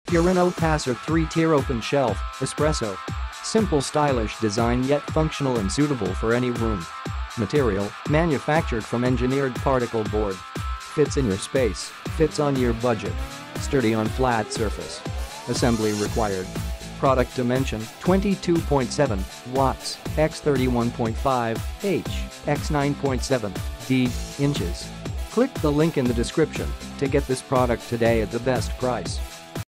Purino Passer 3-tier open shelf, espresso. Simple stylish design yet functional and suitable for any room. Material, manufactured from engineered particle board. Fits in your space, fits on your budget. Sturdy on flat surface. Assembly required. Product dimension 22.7 watts x 31.5 h x 9.7 d inches. Click the link in the description to get this product today at the best price.